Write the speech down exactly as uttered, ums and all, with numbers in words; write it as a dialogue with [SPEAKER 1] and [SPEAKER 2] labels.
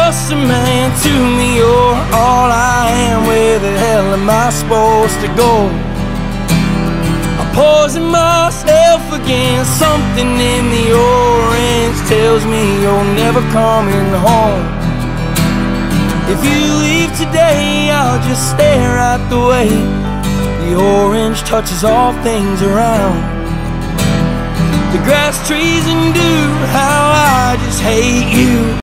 [SPEAKER 1] just a man to me, you're all I am. Where the hell am I supposed to go? I'm poisoning myself again. Something in the orange tells me you're never coming home. If you leave today, I'll just stare out the way. The orange touches all things around. The grass, trees, and dew, how I just hate you.